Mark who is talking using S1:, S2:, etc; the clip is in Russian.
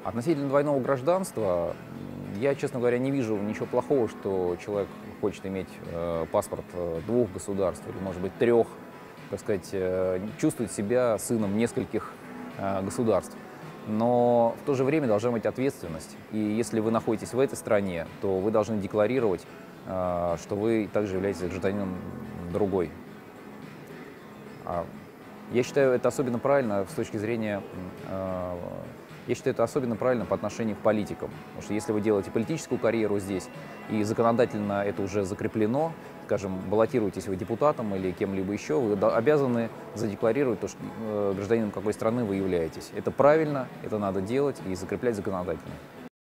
S1: Относительно двойного гражданства, я, честно говоря, не вижу ничего плохого, что человек хочет иметь паспорт двух государств или, может быть, трех, так сказать, чувствует себя сыном нескольких государств. Но в то же время должна быть ответственность. И если вы находитесь в этой стране, то вы должны декларировать, что вы также являетесь гражданином другой. Я считаю, это особенно правильно с точки зрения, я считаю, это особенно правильно по отношению к политикам. Потому что если вы делаете политическую карьеру здесь, и законодательно это уже закреплено, скажем, баллотируетесь вы депутатом или кем-либо еще, вы обязаны задекларировать то, что гражданином какой страны вы являетесь. Это правильно, это надо делать и закреплять законодательно.